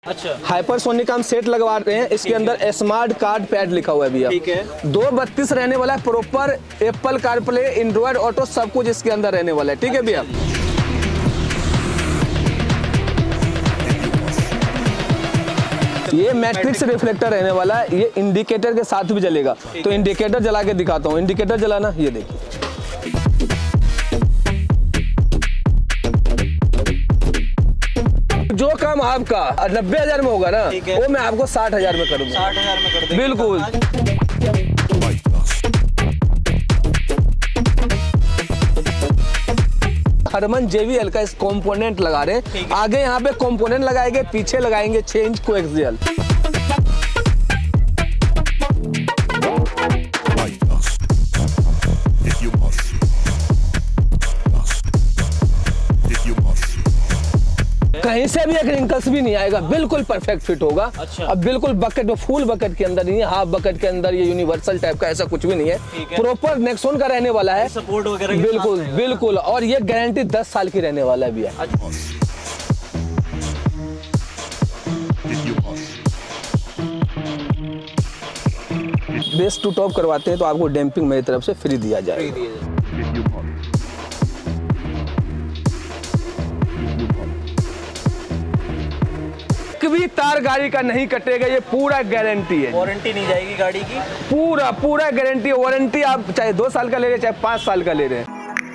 अच्छा, हाइपरसोनिक हम सेट लगवा रहे हैं। इसके अंदर स्मार्ट कार्ड पैड लिखा हुआ है भैया। ठीक है। 232 रहने वाला है, proper Apple CarPlay, Android Auto सब कुछ इसके अंदर रहने वाला है। ठीक है भैया। ये मैट्रिक्स रिफ्लेक्टर रहने वाला है, ये इंडिकेटर के साथ भी जलेगा। तो इंडिकेटर जला के दिखाता हूँ। इंडिकेटर जलाना, ये देखिए। जो काम आपका 90,000 में होगा ना, वो मैं आपको 60,000 में करूँगा। 60,000 में कर देंगे। बिल्कुल। हरमन JBL का इस कंपोनेंट लगा रहे हैं। आगे यहाँ पे कंपोनेंट लगाएंगे, पीछे लगाएंगे 6 इंच कोएक्सियल। कहीं से भी एक रिंकल्स भी नहीं आएगा, बिल्कुल परफेक्ट फिट होगा। अच्छा। अब बिल्कुल बकेट में, फुल बकेट के अंदर नहीं है, हाफ बकेट के अंदर, ये यूनिवर्सल टाइप का ऐसा कुछ भी नहीं है। प्रॉपर नेक्सॉन का रहने वाला है, सपोर्ट वगैरह बिल्कुल बिल्कुल। और ये गारंटी 10 साल की रहने वाला है भैया। बेस टू टॉप करवाते हैं तो आपको डैम्पिंग मेरी तरफ से फ्री दिया जाएगा। भी तार गाड़ी का नहीं कटेगा, ये पूरा गारंटी है। वारंटी नहीं जाएगी गाड़ी की? पूरा गारंटी। वारंटी आप चाहे 2 साल का ले रहे, चाहे 5 साल का ले रहे हैं।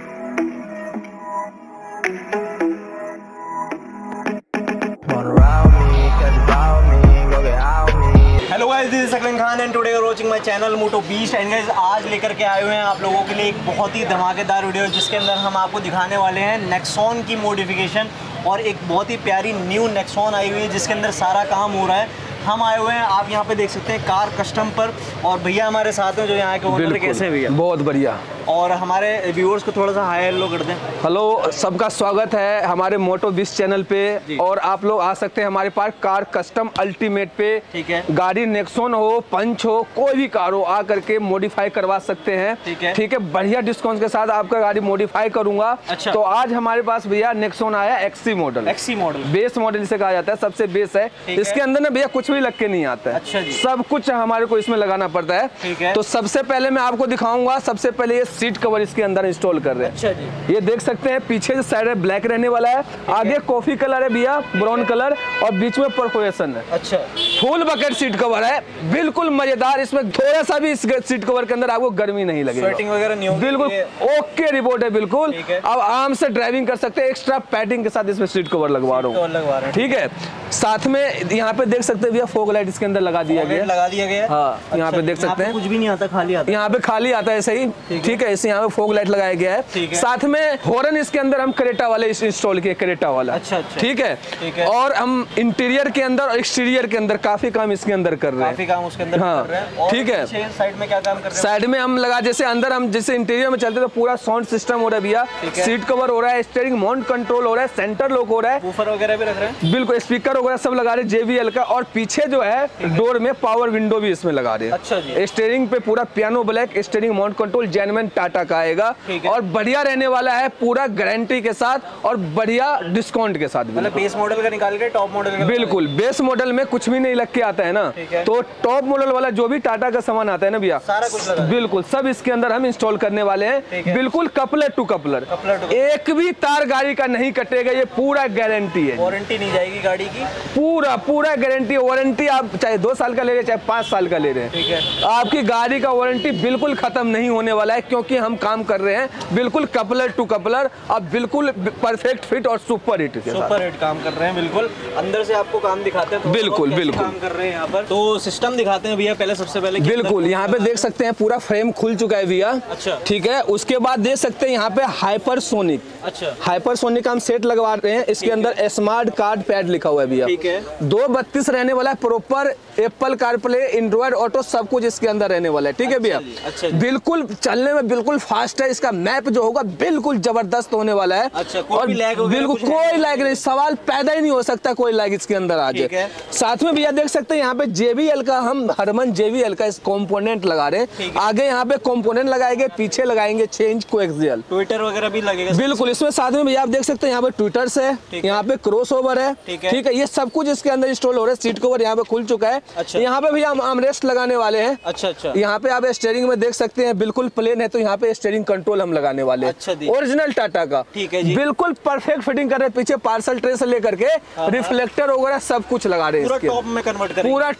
Hello guys, this is Saklan Khan and today you are watching my channel Moto Beast. And guys, आज लेकर के आए हुए हैं आप लोगों के लिए एक बहुत ही धमाकेदार वीडियो, जिसके अंदर हम आपको दिखाने वाले हैं नेक्सॉन की मॉडिफिकेशन। और एक बहुत ही प्यारी न्यू नेक्सॉन आई हुई है, जिसके अंदर सारा काम हो रहा है। हम आए हुए हैं, आप यहाँ पे देख सकते हैं, कार कस्टम पर। और भैया हमारे साथ हैं जो यहाँ के ओनर। कैसे हैं भैया? बहुत बढ़िया। और हमारे व्यूअर्स को थोड़ा सा हाई हेलो कर दें। हेलो, सबका स्वागत है हमारे मोटो बीस्ट चैनल पे। और आप लोग आ सकते हैं हमारे पास कार कस्टम अल्टीमेट पे। ठीक है। गाड़ी नेक्सॉन हो, पंच हो, कोई भी कार हो, आ करके मॉडिफाई करवा सकते हैं। ठीक है। ठीक है, बढ़िया डिस्काउंट के साथ आपका गाड़ी मॉडिफाई करूंगा। अच्छा। तो आज हमारे पास भैया नेक्सॉन आया XC model. XC model, base model से कहा जाता है, सबसे बेस है। इसके अंदर ना भैया कुछ भी लग के नहीं आता है। अच्छा जी। सब कुछ हमारे को इसमें लगाना पड़ता है। ठीक है। तो सबसे पहले मैं आपको दिखाऊंगा, सबसे पहले ये सीट कवर इसके अंदर इंस्टॉल कर रहे हैं। अच्छा जी। ये देख सकते हैं, पीछे जो साइड है ब्लैक रहने वाला है, आगे कॉफी कलर है भैया, ब्राउन कलर, और बीच में परफोरेशन है। अच्छा। फुल बकेट सीट कवर है, बिल्कुल मजेदार। इसमें थोड़ा सा भी इस सीट कवर के अंदर आपको गर्मी नहीं लगेगी, स्वेटिंग वगैरह नहीं होगी। बिल्कुल ओके रिपोर्ट है, बिल्कुल। अब आराम से ड्राइविंग कर सकते हैं। एक्स्ट्रा पैडिंग के साथ इसमें सीट कवर लगवा रहा हूँ। ठीक है। साथ में यहाँ पे देख सकते हैं भैया, फॉग लाइट इसके अंदर लगा दिया गया। हाँ, यहाँ पे देख सकते हैं, कुछ भी नहीं आता, खाली आता है। यहाँ पे खाली आता है ऐसे ही। ठीक है। इसे यहाँ पे फॉग लाइट लगाया गया है। साथ में हॉर्न इसके अंदर हम क्रेटा वाले इंस्टॉल किए, क्रेटा वाला। अच्छा। ठीक है। और हम इंटीरियर के अंदर और एक्सटीरियर के अंदर काफी काम इसके अंदर कर रहे हैं। काफी काम उसके अंदर हाँ, कर रहे हैं। ठीक है। साइड में क्या काम कर रहे हैं? साइड में हम लगा, जैसे अंदर हम जैसे इंटीरियर में चलते तो पूरा साउंड सिस्टम हो रहा है भैया, सीट कवर हो रहा है, स्टीयरिंग माउंट कंट्रोल हो रहा है, सेंटर लॉक हो रहा है, वूफर वगैरह भी रख रहे हैं। बिल्कुल, स्पीकर वगैरह सब लगा रहे हैं JBL का। और पीछे जो है डोर में पावर विंडो भी इसमें लगा रहे हैं। अच्छा जी। स्टीयरिंग पे पूरा piano black, steering mount control genuine Tata का आएगा। और बढ़िया रहने वाला है, पूरा गारंटी के साथ और बढ़िया डिस्काउंट के साथ। मतलब बेस मॉडल का निकाल के टॉप मॉडल का? बिल्कुल, बेस मॉडल में कुछ भी नहीं लग के आता है ना। तो टॉप मॉडल वाला जो भी टाटा का सामान आता है ना भैया, सारा कुछ लगा, बिल्कुल सब इसके अंदर हम इंस्टॉल करने वाले हैं। बिल्कुल कपलर टू कपलर, एक भी तार गाड़ी का नहीं कटेगा, ये पूरा गारंटी है। वारंटी नहीं जाएगी गाड़ी की? पूरा गारंटी। वारंटी आप चाहे 2 साल का ले रहे, चाहे 5 साल का ले रहे हैं। ठीक है। आपकी गाड़ी का वारंटी बिल्कुल खत्म नहीं होने वाला है, क्योंकि हम काम कर रहे हैं बिल्कुल कपलर टू कपलर। अब बिल्कुल परफेक्ट फिट और सुपर हिट काम कर रहे हैं। बिल्कुल अंदर से आपको काम दिखाते हैं। बिल्कुल काम कर रहे हैं यहाँ पर। तो सिस्टम दिखाते हैं भैया पहले, सबसे पहले। बिल्कुल, यहाँ पे देख सकते हैं पूरा फ्रेम खुल चुका है भैया। अच्छा। ठीक है। उसके बाद देख सकते हैं यहाँ पे हाइपरसोनिक। अच्छा। हाइपरसोनिक हम सेट लगवा रहे हैं। इसके अंदर स्मार्ट कार्ड पैड लिखा हुआ है भैया। ठीक है। 232 रहने वाला है, proper Apple CarPlay, Android Auto सब कुछ इसके अंदर रहने वाला है। ठीक है भैया। अच्छा। बिल्कुल चलने में बिल्कुल फास्ट है, इसका मैप जो होगा बिल्कुल जबरदस्त होने वाला है। अच्छा, और बिल्कुल कोई लैग नहीं, सवाल पैदा ही नहीं हो सकता कोई लैग इसके अंदर आज। साथ में भैया देख सकते हैं यहाँ पे JBL का, हम हरमन JBL का इस कंपोनेंट लगा रहे हैं। आगे यहाँ पे कंपोनेंट लगाएंगे, पीछे लगाएंगे चेंज कोएक्सियल, ट्विटर वगैरह भी लगेगा बिल्कुल इसमें। साथ में भैया आप देख सकते हैं यहाँ पे ट्विटर्स है, यहाँ पे क्रॉस ओवर है, ठीक है, ये सब कुछ इसके अंदर इंस्टॉल हो रहा है। सीट कवर यहाँ पे खुल चुका है। यहाँ पे भैया हम आर्मरेस्ट लगाने वाले हैं। अच्छा, यहाँ पे आप स्टीयरिंग में देख सकते हैं बिल्कुल प्लेन है, तो यहाँ पे स्टीयरिंग कंट्रोल हम लगाने वाले हैं ओरिजिनल टाटा का, ठीक है जी, बिल्कुल परफेक्ट फिटिंग कर रहे हैं। पीछे पार्सल ट्रे से लेकर के रिफ्लेक्टर वगैरह सब कुछ लगा रहे हैं, पूरा टॉप में कन्वर्ट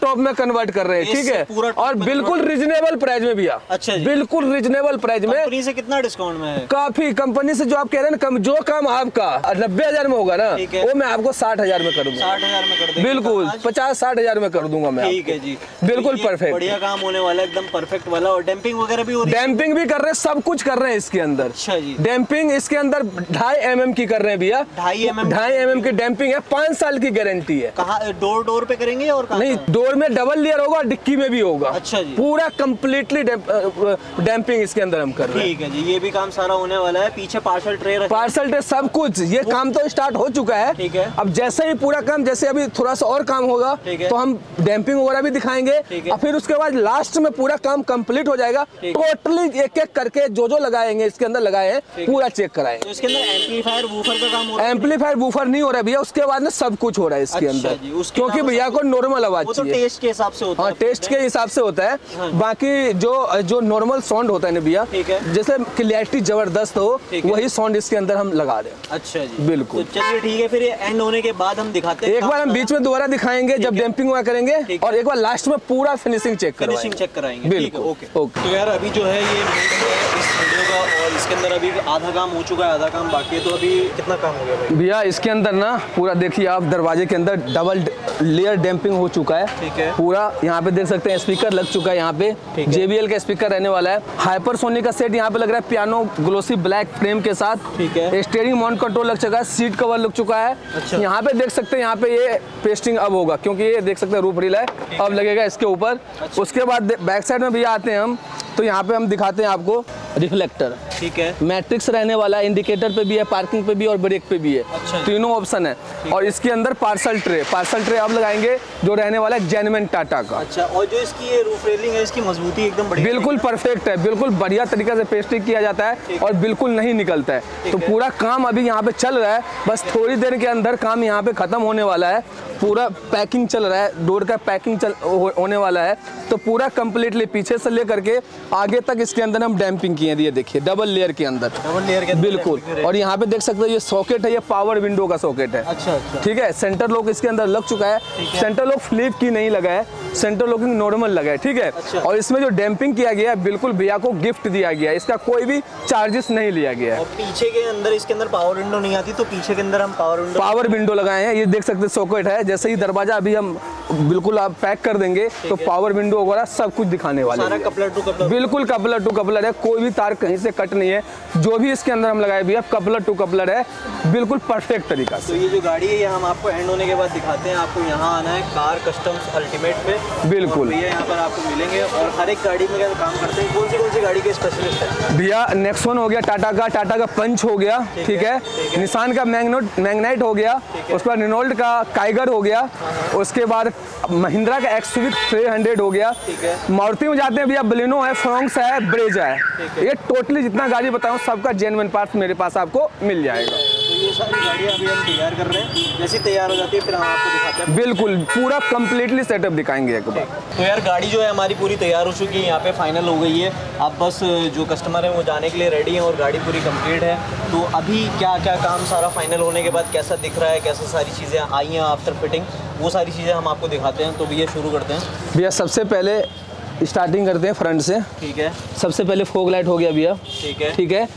कर रहे हैं, ठीक है, और बिल्कुल रिजनेबल प्राइस में भैया। अच्छा, बिल्कुल रिजनेबल प्राइस में। कंपनी से कितना डिस्काउंट में है? काफी, कंपनी से जो आप कह रहे हैं ना, जो काम आपका 90,000 में होगा ना, वो मैं आपको 60,000 में कर दूंगा। 60,000 में कर देंगे? बिल्कुल 50-60,000 में कर दूंगा मैं। ठीक है जी, बिल्कुल परफेक्ट, बढ़िया काम होने वाला है, एकदम परफेक्ट वाला। और डैम्पिंग वगैरह भी हो रही है? डैम्पिंग भी कर रहे हैं, सब कुछ कर रहे हैं इसके अंदर। अच्छा जी, डैम्पिंग इसके अंदर 2.5 mm की कर रहे हैं भैया। 2.5 mm की डैम्पिंग है, 5 साल की गारंटी है। कहाँ, डोर पे करेंगे और नहीं, डोर में डबल लेयर होगा, डिक्की में भी होगा। अच्छा जी, पूरा कंप्लीटली डैम्पिंग इसके अंदर हम कर रहे हैं। ठीक है जी, ये भी काम सारा होने वाला है। पीछे पार्सल ट्रे सब कुछ, ये काम तो स्टार्ट हो चुका है। ठीक है, अब जैसे ही पूरा काम, जैसे अभी थोड़ा सा और काम होगा तो हम डैम्पिंग वगैरह भी दिखाएंगे, और फिर उसके बाद लास्ट में पूरा काम कंप्लीट हो जाएगा। टोटली एक एक करके जो लगाएंगे इसके अंदर लगाए हैं, पूरा चेक कराएंगे। इसके अंदर एम्पलीफायर वूफर का काम हो रहा है? एम्पलीफायर वूफर नहीं हो रहा है भैया, उसके बाद में सब कुछ हो रहा है इसके अंदर, क्योंकि भैया को नॉर्मल आवाज चाहिए। टेस्ट के हिसाब से होता है। टेस्ट के हिसाब से होता है। बाकी जो नॉर्मल साउंड होता है ना भैया, जैसे क्लियरिटी जबरदस्त हो, वही साउंड इसके अंदर हम लगा रहे हैं। अच्छा जी, बिल्कुल। चलिए ठीक है, फिर एंड होने के बाद हम दिखाते हैं। एक बार हम बीच में दोबारा दिखाएंगे जब डैम्पिंग हुआ करेंगे, और एक बार लास्ट में पूरा फिनिशिंग चेक कराएंगे। बिल्कुल, ओके। तो यार अभी जो है ये इस वीडियो का, और इसके अंदर अभी आधा काम हो चुका है, आधा काम बाकी है। तो अभी कितना काम हो गया भाई? भैया इसके अंदर ना पूरा देखिए आप, दरवाजे के अंदर डबल लेयर डैम्पिंग हो चुका है। ठीक है, पूरा यहाँ पे देख सकते हैं स्पीकर लग चुका है, यहाँ पे JBL का स्पीकर रहने वाला है। हाइपरसोनिक का सेट यहाँ पे लग रहा है, पियानो ग्लोसी ब्लैक फ्रेम के साथ। ठीक है, स्टीयरिंग माउंट कंट्रोल लग चुका है, सीट कवर लग चुका है। अच्छा। यहाँ पे देख सकते हैं, यहाँ पे ये पेस्टिंग अब होगा, क्योंकि ये देख सकते हैं रूफ रिल है, अब लगेगा इसके ऊपर। अच्छा। उसके बाद बैक साइड में भी आते हैं हम, तो यहाँ पे हम दिखाते हैं आपको रिफ्लेक्टर। ठीक है, मैट्रिक्स रहने वाला है, इंडिकेटर पे भी है, पार्किंग पे भी और ब्रेक पे भी है। अच्छा, तीनों ऑप्शन है। और इसके अंदर पार्सल ट्रे अब लगाएंगे, जो रहने वाला है जेन्युइन टाटा का। अच्छा, और जो इसकी ये रूफ रेलिंग है, इसकी मजबूती एकदम बढ़िया, बिल्कुल परफेक्ट है, बिल्कुल बढ़िया तरीके से पेस्टिंग किया जाता है और बिल्कुल नहीं निकलता है। तो पूरा काम अभी यहाँ पे चल रहा है, बस थोड़ी देर के अंदर काम यहाँ पे खत्म होने वाला है। पूरा पैकिंग चल रहा है, डोर का पैकिंग होने वाला है। तो पूरा कंप्लीटली पीछे से लेकर के आगे तक इसके अंदर हम डैम्पिंग किए, ये देखिए डबल लेयर के अंदर, बिल्कुल। और यहाँ पे देख सकते हो ये सॉकेट है, ये पावर विंडो का सॉकेट है। अच्छा, ठीक है, सेंटर लॉक इसके अंदर लग चुका है। सेंटर लॉक फ्लिप की नहीं लगा है, सेंटर लॉकिंग नॉर्मल लगा है, ठीक है। अच्छा। और इसमें जो डैम्पिंग किया गया है, बिल्कुल भैया को गिफ्ट दिया गया है, इसका कोई भी चार्जेस नहीं लिया गया है। और पीछे के अंदर इसके अंदर पावर विंडो नहीं आती, तो पीछे के अंदर हम पावर विंडो लगाए हैं। ये देख सकते हैं सॉकेट है, जैसे ही दरवाजा अभी हम बिल्कुल आप पैक कर देंगे तो पावर विंडो वगैरह सब कुछ दिखाने वाले हैं। कपलर टू कपलर, बिल्कुल कपलर टू कपलर है, कोई भी तार कहीं से कट नहीं है। जो भी इसके अंदर हम लगाए भी है कपलर टू कपलर है, बिल्कुल परफेक्ट तरीका से। तो ये जो गाड़ी है, ये हम आपको एंड होने के बाद दिखाते हैं। आपको यहाँ आना है कार कस्टम्स अल्टीमेट पे, बिल्कुल भैया यहाँ पर आपको मिलेंगे। और हर एक गाड़ी में काम करते हैं। कौन सी गाड़ी के स्पेशलिस्ट है भैया? नेक्सॉन हो गया टाटा का पंच हो गया, ठीक है, निसान का मैग्नाइट हो गया, उसके बाद रेनॉल्ट का काइगर हो गया, उसके बाद महिंद्रा का XUV 300 हो गया। मारुति में जाते हैं भैया, बलिनो है, फ्रोंक्स है, ब्रेजा है। ये टोटली जितना गाड़ी बताऊं सबका जेन्युइन पार्ट्स मेरे पास आपको मिल जाएगा। तो ये सारी गाड़ियाँ अभी हम तैयार कर रहे हैं, जैसे तैयार हो जाती है फिर हम आपको दिखाते हैं। बिल्कुल पूरा कंप्लीटली सेटअप दिखाएंगे एक बार। तो यार गाड़ी जो है हमारी पूरी तैयार हो चुकी है, यहाँ पे फाइनल हो गई है। अब बस जो कस्टमर है वो जाने के लिए रेडी हैं और गाड़ी पूरी कंप्लीट है। तो अभी क्या क्या काम सारा फाइनल होने के बाद कैसा दिख रहा है, कैसा सारी चीज़ें आई हैं आफ्टर फिटिंग, वो सारी चीज़ें हम आपको दिखाते हैं। तो भैया शुरू करते हैं। भैया सबसे पहले स्टार्टिंग करते हैं फ्रंट से। ठीक है, सबसे पहले फॉग लाइट हो गया भैया, ठीक है, ठीक है।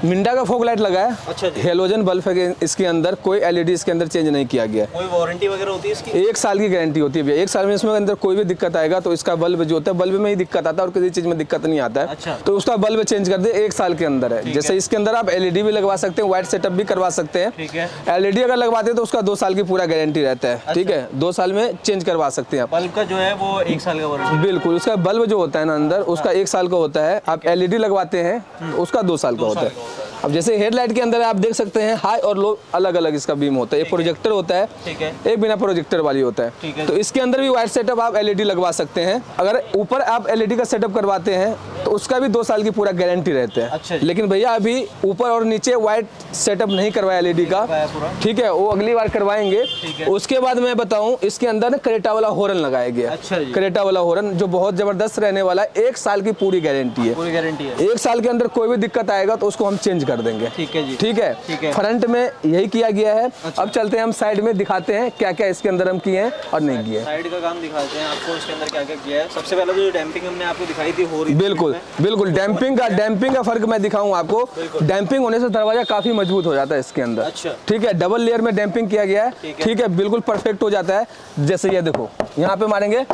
मिंडा का फॉग लाइट लगा है। अच्छा जी। हेलोजन बल्ब है इसके अंदर, कोई एलईडी इसके अंदर चेंज नहीं किया गया। कोई वारंटी वगैरह होती है इसकी? 1 साल की गारंटी होती है भैया। 1 साल में इसमें अंदर कोई भी दिक्कत आएगा तो इसका बल्ब जो होता है, बल्ब में ही दिक्कत आता है और किसी चीज में दिक्कत नहीं आता है। अच्छा। तो उसका बल्ब चेंज कर दे 1 साल के अंदर है। जैसे इसके अंदर आप एलईडी भी लगवा सकते हैं, व्हाइट सेटअप भी करवा सकते हैं। ठीक है। एलईडी अगर लगवाते हैं तो उसका 2 साल की पूरा गारंटी रहता है। ठीक है, 2 साल में चेंज करवा सकते हैं। बल्ब का जो है वो 1 साल का वारंटी? बिल्कुल, उसका बल्ब जो होता है ना अंदर, उसका 1 साल का होता है। आप एलईडी लगवाते हैं तो उसका 2 साल का होता है। अब जैसे हेडलाइट के अंदर आप देख सकते हैं हाई और लो अलग अलग इसका बीम होता है। एक प्रोजेक्टर होता है, एक बिना प्रोजेक्टर वाली होता है। तो इसके अंदर भी व्हाइट सेटअप आप एलईडी लगवा सकते हैं। अगर ऊपर आप एलईडी का सेटअप करवाते हैं तो उसका भी 2 साल की पूरा गारंटी रहता है। अच्छा। लेकिन भैया अभी ऊपर और नीचे व्हाइट सेटअप नहीं करवाया एलईडी का, ठीक है, वो अगली बार करवाएंगे। उसके बाद मैं बताऊं, इसके अंदर ना क्रेटा वाला हॉर्न लगाया गया। अच्छा जी। क्रेटा वाला हॉर्न जो बहुत जबरदस्त रहने वाला है। 1 साल की पूरी गारंटी है। पूरी गारंटी है। 1 साल के अंदर कोई भी दिक्कत आएगा तो उसको हम चेंज कर देंगे। ठीक है जी। ठीक है। फ्रंट में यही किया गया है। अच्छा। अब चलते हैं हम साइड में, दिखाते हैं क्या क्या इसके अंदर हम किए हैं और नहीं किए। साइड का काम दिखाते हैं आपको, इसके अंदर क्या क्या किया है। सबसे पहले जो डैम्पिंग हमने आपको दिखाई थी हो रही, बिल्कुल बिल्कुल डैम्पिंग का फर्क मैं दिखाऊं आपको। डैम्पिंग होने से दरवाजा काफी मजबूत हो जाता है इसके अंदर। अच्छा। ठीक है, डबल लेयर में डैम्पिंग किया गया है। ठीक है, बिल्कुल परफेक्ट हो जाता है। जैसे ये देखो, यहाँ पे मारेंगे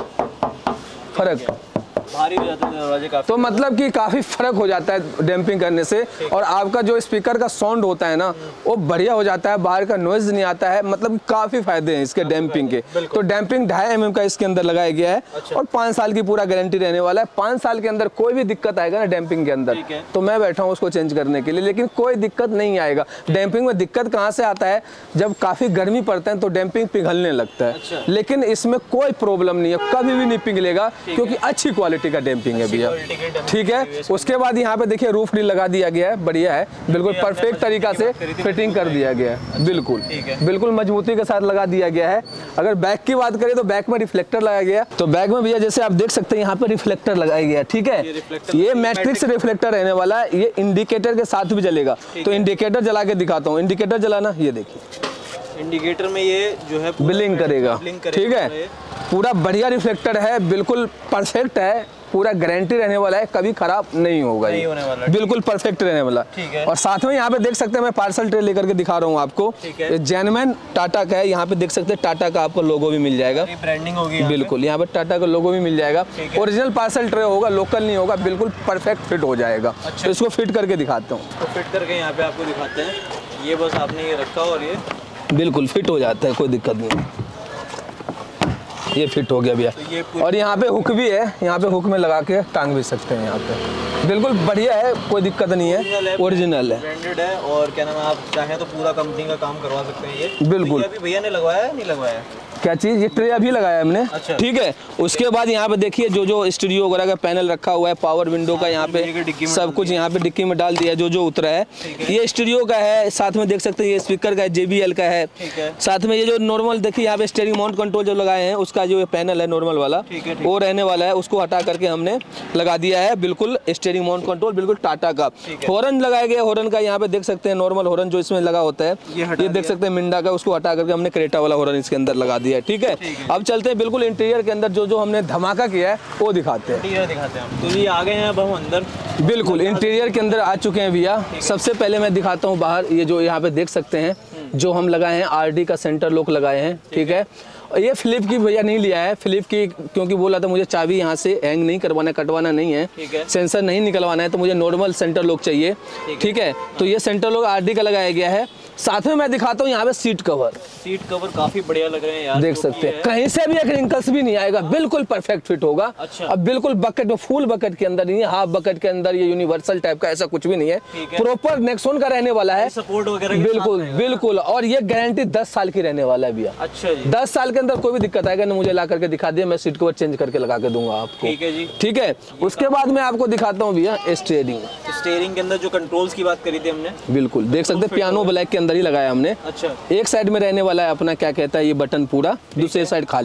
फर्क भारी हो जाता है दरवाजे काफी, तो मतलब कि काफी फर्क हो जाता है डैम्पिंग करने से। और आपका जो स्पीकर का साउंड होता है ना, वो बढ़िया हो जाता है, बाहर का नॉइज नहीं आता है। मतलब काफी फायदे हैं इसके डैम्पिंग के। तो डैम्पिंग 2.5 mm का इसके अंदर लगाया गया है। अच्छा। और 5 साल की पूरा गारंटी रहने वाला है। 5 साल के अंदर कोई भी दिक्कत आएगा ना डैम्पिंग के अंदर, तो मैं बैठा हूँ उसको चेंज करने के लिए, लेकिन कोई दिक्कत नहीं आएगा। डैम्पिंग में दिक्कत कहाँ से आता है, जब काफी गर्मी पड़ता है तो डैम्पिंग पिघलने लगता है। अच्छा। लेकिन इसमें कोई प्रॉब्लम नहीं है, कभी भी नहीं पिघलेगा, क्योंकि अच्छी क्वालिटी का डैम्पिंग है। ठीक है। उसके बाद यहाँ पे देखिए रूफ ड्रिल लगा दिया गया है, बढ़िया है, बिल्कुल परफेक्ट तरीका से फिटिंग कर दिया गया है। बिल्कुल बिल्कुल मजबूती के साथ लगा दिया गया है। अगर बैक की बात करें तो बैक में रिफ्लेक्टर लगाया गया, तो बैक में भैया जैसे आप देख सकते हैं यहाँ पे रिफ्लेक्टर लगाया गया है। ठीक है, ये मैट्रिक्स रिफ्लेक्टर रहने वाला है। ये इंडिकेटर के साथ भी जलेगा। तो इंडिकेटर जला के दिखाता हूँ। इंडिकेटर जलाना, ये देखिए इंडिकेटर में ये जो है ब्लिंक करेगा। ठीक है, पूरा बढ़िया रिफ्लेक्टर है, बिल्कुल परफेक्ट है, पूरा गारंटी रहने वाला है, कभी खराब नहीं होगा, नहीं होने वाला, बिल्कुल परफेक्ट रहने वाला। ठीक है। और साथ में यहाँ पे देख सकते हैं मैं पार्सल ट्रे लेकर के दिखा रहा हूँ आपको। ये जेन्युइन टाटा का है। यहाँ पे देख सकते हैं टाटा का आपको लोगो भी मिल जाएगा, ब्रांडिंग होगी बिल्कुल। यहाँ पे टाटा का लोगो भी मिल जाएगा। ओरिजिनल पार्सल ट्रे होगा, लोकल नहीं होगा, बिल्कुल परफेक्ट फिट हो जाएगा। अच्छा। तो इसको फिट करके दिखाता हूँ। तो फिट करके यहाँ पे आपको दिखाते हैं। ये बस आपने ये रखा और ये बिल्कुल फिट हो जाता है, कोई दिक्कत नहीं। ये फिट हो गया भैया। तो और यहाँ पे हुक भी है, यहाँ पे हुक में लगा के टांग भी सकते हैं। यहाँ पे बिल्कुल बढ़िया है, कोई दिक्कत नहीं है, ओरिजिनल है, ब्रांडेड है। और क्या नाम है, आप चाहें तो पूरा कंपनी का काम करवा सकते हैं ये। बिल्कुल। अभी भैया ने लगवाया है, नहीं लगवाया? क्या चीज़? ये ट्रे अभी लगाया हमने। अच्छा। ठीक है। उसके बाद यहाँ पे देखिए जो स्टूडियो वगैरह का पैनल रखा हुआ है, पावर विंडो का, यहाँ पे सब कुछ यहाँ पे डिक्की में डाल दिया है। जो उतरा है ये स्टूडियो का है। साथ में देख सकते हैं ये स्पीकर का है, JBL का है। साथ में ये जो नॉर्मल देखिए यहाँ पे स्टीयरिंग माउंट कंट्रोल जो लगाए हैं, उसका जो पैनल है नॉर्मल वाला, वो रहने वाला है। उसको हटा करके हमने लगा दिया है, बिल्कुल स्टीयरिंग माउंट कंट्रोल, बिल्कुल टाटा का। हॉर्न लगाया गया, हॉर्न का यहाँ पे देख सकते हैं नॉर्मल हॉर्न जो इसमें लगा होता है, ये देख सकते हैं मिंडा का, उसको हटा करके हमने क्रेटा वाला हॉर्न इसके अंदर लगा दिया है। ठीक है। अब चलते हैं बिल्कुल इंटीरियर के अंदर, जो हमने धमाका किया है वो दिखाते हैं। इंटीरियर दिखाते हैं। तो ये आ गए हैं अब हम अंदर, बिल्कुल इंटीरियर के अंदर आ चुके हैं भैया। सबसे पहले मैं दिखाता हूँ बाहर, ये जो यहाँ पे देख सकते हैं जो हम लगाए हैं RD का सेंटर लॉक लगाए हैं। ठीक है। ये फिलिप की भैया नहीं लिया है, फिलिप की क्योंकि बोला था मुझे चाबी यहाँ से हैंग नहीं करवाना, कटवाना नहीं है, सेंसर नहीं निकलवाना है, तो मुझे नॉर्मल सेंटर लॉक चाहिए। ठीक है। तो ये सेंटर लॉक RD का लगाया गया है। साथ में मैं दिखाता हूँ यहाँ पे सीट कवर काफी बढ़िया लग रहे हैं यार, देख सकते हैं, कहीं से भी एक रिंकल्स भी नहीं आएगा, बिल्कुल परफेक्ट फिट होगा। अच्छा। अब बिल्कुल बकेट में, फुल बकेट के अंदर नहीं है, हाफ बकेट के अंदर, ये यूनिवर्सल टाइप का ऐसा कुछ भी नहीं है, प्रॉपर नेक्सॉन का रहने वाला है, सपोर्ट वगैरह बिल्कुल बिल्कुल। और ये गारंटी 10 साल की रहने वाला है भैया। अच्छा जी। 10 साल के अंदर कोई भी दिक्कत आएगा ना, मुझे ला करके दिखा दिया, मैं सीट कवर चेंज करके लगा के दूंगा आपको। ठीक है जी। ठीक है। उसके बाद मैं आपको दिखाता हूँ भैया स्टीयरिंग के अंदर जो कंट्रोल्स की बात करी थी हमने, बिल्कुल देख सकते हैं पियानो ब्लैक के अंदर ही लगाया हमने। अच्छा। एक साइड में रहने वाला है अपना क्या कहता है ये बटन पूरा, दूसरे साइड खाली है।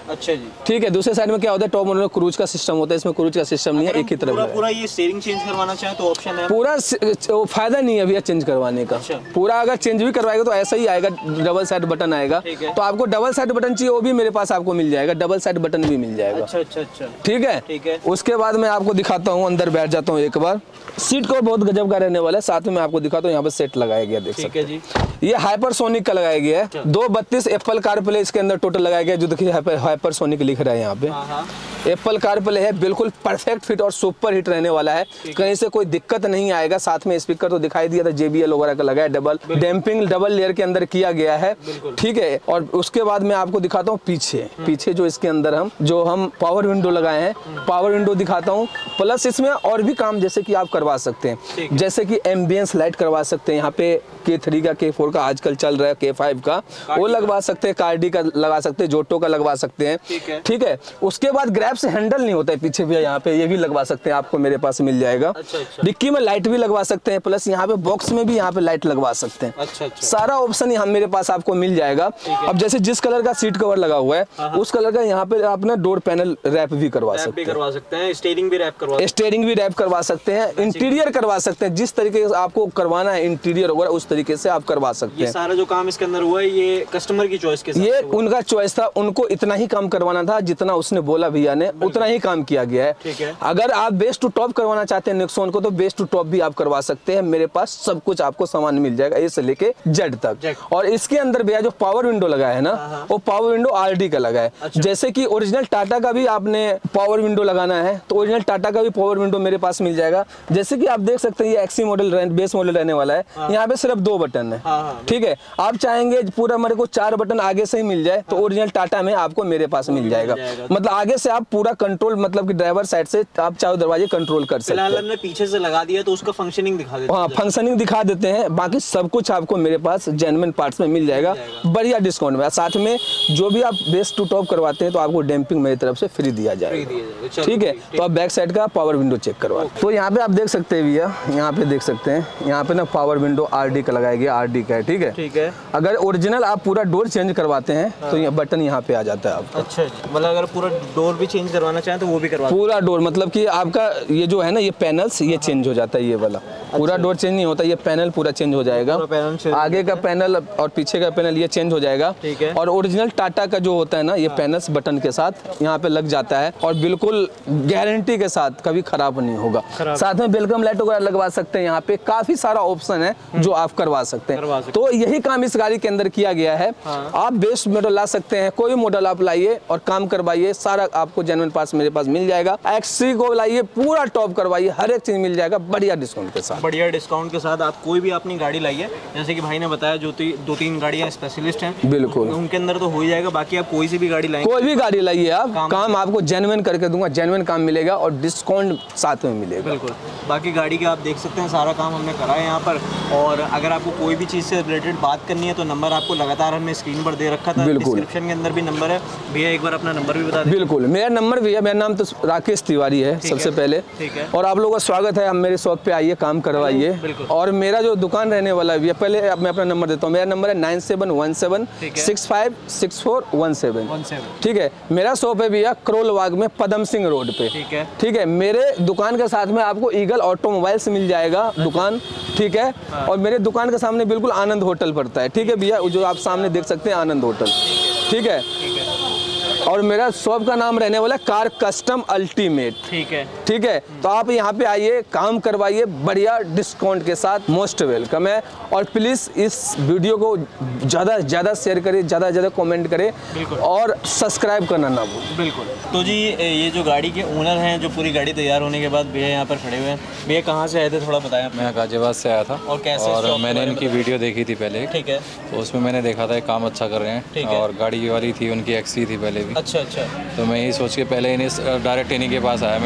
अच्छा जी। ठीक है, दूसरे साइड में क्या होता है, टॉप मॉडल में क्रूज का सिस्टम होता है, इसमें क्रूज का सिस्टम नहीं है, एक ही तरफ है। पूरा ये स्टीयरिंग चेंज करवाना चाहे तो ऑप्शन है? पूरा फायदा नहीं है भैया चेंज करवाने का। अच्छा। पूरा अगर चेंज भी करवाएगा तो ऐसा ही आएगा, डबल साइड बटन आएगा। तो आपको डबल साइड बटन चाहिए वो भी मेरे पास आपको मिल जाएगा, डबल साइड बटन भी मिल जाएगा। अच्छा अच्छा अच्छा, ठीक है। ठीक है। उसके बाद मैं आपको दिखाता हूँ, अंदर बैठ जाता हूँ एक बार। सीट कवर बहुत गजब का रहने वाला है, साथ में मैं आपको दिखाता हूँ, यहाँ पर सेट लगाया गया, देख सकते हैं जी। ये हाइपरसोनिक का लगाया गया है, 232 एप्पल कारप्ले इसके अंदर टोटल लगाया गया है, जो देखिए हाइपरसोनिक लिख रहा है यहाँ पे। एप्पल कारप्ले है, बिल्कुल परफेक्ट फिट और सुपर हिट रहने वाला है, कहीं से कोई दिक्कत नहीं आएगा। साथ में स्पीकर तो दिखाई दिया था, JBL वगैरह का लगाया, डबल डैम्पिंग डबल लेयर के अंदर किया गया है। ठीक है। और उसके बाद मैं आपको दिखाता हूँ पीछे जो इसके अंदर हम पावर विंडो लगाए हैं, पावर विंडो दिखाता हूँ। प्लस इसमें और भी काम जैसे कि आप करवा सकते हैं, जैसे कि एम्बियंस लाइट करवा सकते हैं, यहाँ पे K3 का K4 का आजकल चल रहा है, K5 का वो लगवा सकते हैं, कार्डी का लगा सकते हैं, जोटो का लगवा सकते हैं। ठीक है। उसके बाद ग्रैब से हैंडल नहीं होता है पीछे भी, यहाँ पे ये भी लगवा सकते हैं, आपको मेरे पास मिल जाएगा। डिक्की में लाइट भी लगवा सकते हैं, प्लस यहाँ पे बॉक्स में भी यहाँ पे लाइट लगवा सकते हैं। सारा ऑप्शन यहाँ मेरे पास आपको मिल जाएगा। अब जैसे जिस कलर का सीट कवर लगा हुआ है उस कलर का यहाँ पे आप ना डोर पैनल रैप भी करवा सकते हैं, स्टीयरिंग भी रैप करवा सकते हैं, इंटीरियर करवा सकते हैं, जिस तरीके से आपको करवाना है इंटीरियर वगैरह उस तरीके से आप करवा सकते हैं। सारा जो काम इसके अंदर हुआ है ये कस्टमर की चॉइस के साथ, ये उनका चॉइस था, उनको इतना ही काम करवाना था जितना उसने बोला भैया ने, उतना ही काम किया गया है। ठीक है। अगर आप बेस टू टॉप करवाना चाहते हैं नेक्सॉन को तो बेस टू टॉप भी आप करवा सकते हैं, मेरे पास सब कुछ आपको सामान मिल जाएगा ए से लेके जेड तक। और इसके अंदर भैया जो पावर विंडो लगा है ना, वो पावर विंडो RD का लगा है। अच्छा। जैसे कि ओरिजिनल टाटा का भी आपने पावर विंडो लगाना है तो ओरिजिनल टाटा का भी पावर विंडो मेरे पास मिल जाएगा। जैसे कि आप देख सकते हैं ये XC मॉडल बेस मॉडल रहने वाला है, यहाँ पे सिर्फ 2 बटन है। ठीक है। आप चाहेंगे पूरा मेरे को 4 बटन आगे से ही मिल जाए तो ओरिजिनल टाटा में आपको मेरे पास मिल जाएगा। मतलब आगे से आप पूरा कंट्रोल, मतलब कि ड्राइवर साइड से आप चारों दरवाजे कंट्रोल कर सकते हैं। हमने पीछे से लगा दिया तो उसका फंक्शनिंग दिखा देते हैं। हाँ, फंक्शनिंग दिखा देते हैं, बाकी सब कुछ आपको मेरे पास जेन्युइन पार्ट्स में मिल जाएगा, बढ़िया डिस्काउंट में। साथ में जो भी आप बेस टू टॉप करवाते हैं तो आपको डैम्पिंग मेरी तरफ से फ्री दिया जाएगा। ठीक है। तो आप बैक साइड का पावर विंडो चेक करवा, तो यहाँ पे आप देख सकते हैं भैया, यहाँ पे देख सकते हैं, यहाँ पे ना पावर विंडो RD का लगाया गया, RD का है। ठीक है। ठीक है। अगर ओरिजिनल आप पूरा डोर चेंज करवाते हैं तो ये बटन यहाँ पे आ जाता है आपका। अच्छा, मतलब अगर पूरा डोर भी चेंज करवाना चाहें तो वो भी करवा, पूरा डोर मतलब कि आपका ये जो है ना ये पैनल्स ये चेंज हो जाता है, ये वाला पूरा डोर चेंज नहीं होता, ये पैनल पूरा चेंज हो जाएगा। आगे का पैनल और पीछे का पैनल ये चेंज हो जाएगा। ठीक है। और ओरिजिनल टाटा का जो होता है ना ये पैनल्स बटन के साथ यहाँ पे लग जाता है और बिल्कुल गारंटी के साथ कभी खराब नहीं होगा। साथ में वेलकम लाइट वगैरह लगवा सकते हैं, यहाँ पे काफी सारा ऑप्शन है जो आप करवा सकते हैं। तो यही काम इस गाड़ी के अंदर किया गया है। आप बेस्ट मॉडल ला सकते हैं, कोई मॉडल आप लाइए और काम करवाइए, सारा आपको जेन्युइन पार्ट्स मेरे पास मिल जाएगा। XC को लाइए, पूरा टॉप करवाइए, हर एक चीज मिल जाएगा बढ़िया डिस्काउंट के साथ। बढ़िया डिस्काउंट के साथ आप कोई भी अपनी गाड़ी लाइए, जैसे कि भाई ने बताया जो 2-3 गाड़ियां स्पेशलिस्ट हैं, बिल्कुल उनके अंदर तो हो ही जाएगा। बाकी आप कोई सी भी गाड़ी लाइए, कोई भी गाड़ी लाइए आप, काम आपको जेन्युइन करके दूंगा, जेन्युइन काम मिलेगा और डिस्काउंट साथ में मिलेगा। बिल्कुल। बाकी गाड़ी का आप देख सकते हैं सारा काम हमने करा है यहाँ पर। और अगर आपको कोई भी चीज़ से रिलेटेड बात करनी है तो नंबर आपको लगातार हमने स्क्रीन पर दे रखा था, डिस्क्रिप्शन के अंदर भी नंबर है। भैया एक बार अपना नंबर भी बता दें। बिल्कुल, मेरा नंबर भैया, मेरा नाम तो राकेश तिवारी है सबसे पहले। ठीक है। और आप लोगों का स्वागत है, आप मेरे शॉप पे आइए, काम करवाइए। और मेरा जो दुकान रहने वाला है भैया, पहले मैं अपना नंबर देता हूँ, मेरा नंबर है 9717656417। ठीक है। मेरा शॉप है भैया करोलबाग में पदम सिंह रोड पे। ठीक है। मेरे दुकान के साथ में आपको ईगल ऑटोमोबाइल्स मिल जाएगा दुकान। ठीक है। और मेरे दुकान के सामने बिल्कुल आनंद होटल पड़ता है। ठीक है भैया, जो आप सामने देख सकते हैं आनंद होटल। ठीक है। और मेरा शॉप का नाम रहने वाला है कार कस्टम अल्टीमेट। ठीक है। ठीक है। तो आप यहाँ पे आइए, काम करवाइए बढ़िया डिस्काउंट के साथ, मोस्ट वेलकम है। और प्लीज इस वीडियो को ज्यादा से ज्यादा शेयर करें, ज्यादा से ज्यादा कमेंट करें और सब्सक्राइब करना ना भूलें। बिल्कुल। तो जी ये जो गाड़ी के ओनर हैं, जो पूरी गाड़ी तैयार होने के बाद भैया यहाँ पर खड़े हुए हैं, भैया कहाँ से आए थे थोड़ा बताएं। मैं गाजियाबाद से आया था। और कैसे? और मैंने इनकी वीडियो देखी थी पहले। ठीक है। तो उसमें मैंने देखा था काम अच्छा कर रहे हैं। और गाड़ी वाली थी उनकी XC थी पहले भी। अच्छा अच्छा। तो मैं यही सोच के पहले इन्हें डायरेक्ट इन्हीं के पास आया, मैंने फ़ोन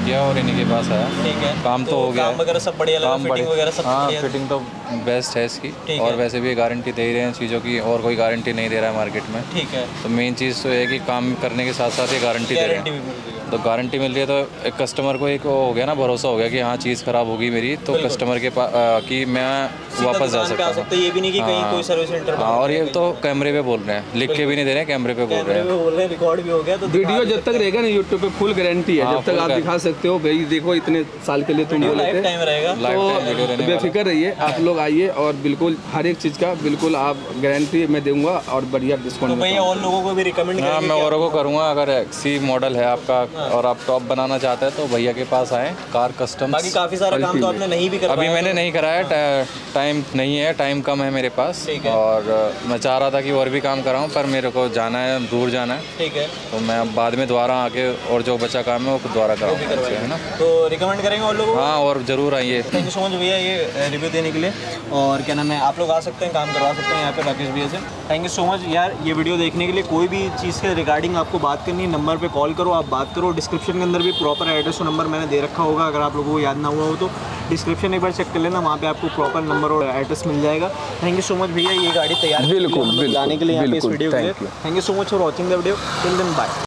किया और इन्हीं के पास आया। ठीक है, काम तो हो गया, काम वगैरह सब बढ़िया लगा, फिटिंग वगैरह सब हाँ बढ़िया? फिटिंग तो बेस्ट है इसकी, और वैसे भी गारंटी दे ही रहे हैं चीज़ों की, और कोई गारंटी नहीं दे रहा है मार्केट में। ठीक है, तो मेन चीज़ तो है कि काम करने के साथ साथ ये गारंटी दे रहे हैं। तो गारंटी मिल रही है तो एक कस्टमर को एक हो गया ना, भरोसा हो गया कि हाँ चीज़ ख़राब होगी मेरी, तो कस्टमर के पास कि मैं वापस जा सकता हूँ। ये भी नहीं कि कहीं कोई सर्विस सेंटर। हाँ, और ये तो कैमरे पे बोल रहे हैं, लिख के भी नहीं दे रहे हैं, कैमरे पे बोल रहे हैं, रिकॉर्ड भी हो गया। तो वीडियो जब तक रहेगा ना यूट्यूब पे फुल गारंटी है, जब तक आप दिखा सकते हो भाई देखो इतने साल के लिए तुम बोले थे, तो बेफिक्र रहिए, आप लोग आइए और बिल्कुल हर एक चीज़ का बिल्कुल आप गारंटी मैं दूंगा और बढ़िया डिस्काउंट। तो भैया और लोगों को भी रिकमेंड हाँ, मैं औरों को करूँगा, अगर एक्सी मॉडल है आपका और आप टॉप बनाना चाहते हैं तो भैया के पास आए, कार कस्टम। बाकी काफ़ी सारा काम तो आपने नहीं भी कराया? अभी मैंने नहीं कराया, टाइम नहीं है, टाइम कम है मेरे पास, और मैं चाह रहा था कि और भी काम कराऊँ, पर मेरे को जाना है, दूर जाना है। ठीक है, तो मैं बाद में दोबारा आके और जो बचा काम है वो दोबारा कराऊंगा, है ना। तो रिकमेंड करेंगे और लोगों को? हाँ, और ज़रूर आइए। थैंक यू सो मच भैया ये रिव्यू देने के लिए, और क्या नाम है, आप लोग आ सकते हैं, काम करवा सकते हैं यहाँ पे राकेश भैया से। थैंक यू सो मच यार ये वीडियो देखने के लिए। कोई भी चीज़ के रिगार्डिंग आपको बात करनी है, नंबर पे कॉल करो, आप बात करो। डिस्क्रिप्शन के अंदर भी प्रॉपर एड्रेस और नंबर मैंने दे रखा होगा, अगर आप लोगों को याद ना हुआ हो तो डिस्क्रिप्शन एक बार चेक कर लेना, वहाँ पे आपको प्रॉपर नंबर और एड्रेस मिल जाएगा। थैंक यू सो मच भैया ये गाड़ी तैयार बिल्कुल लाने के लिए यहाँ पे इस वीडियो के लिए। Thank you so much for watching the video. Till then bye.